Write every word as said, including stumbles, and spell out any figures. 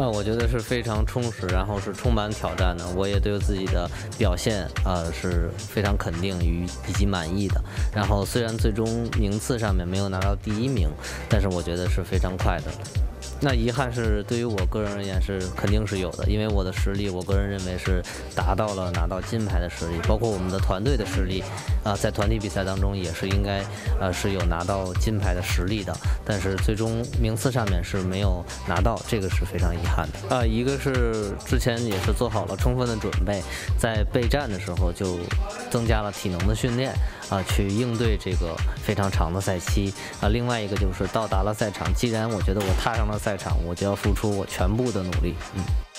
呃，我觉得是非常充实，然后是充满挑战的。我也对自己的表现呃是非常肯定与以及满意的。然后虽然最终名次上面没有拿到第一名，但是我觉得是非常快的。那遗憾是对于我个人而言是肯定是有的，因为我的实力，我个人认为是达到了拿到金牌的实力，包括我们的团队的实力，啊、呃，在团体比赛当中也是应该，呃，是有拿到金牌的实力的，但是最终名次上面是没有拿到，这个是非常遗憾的。啊、呃，一个是之前也是做好了充分的准备，在备战的时候就增加了体能的训练，啊、呃，去应对这个非常长的赛期，啊、呃，另外一个就是到达了赛场，既然我觉得我踏上了赛场，我就要付出我全部的努力，嗯。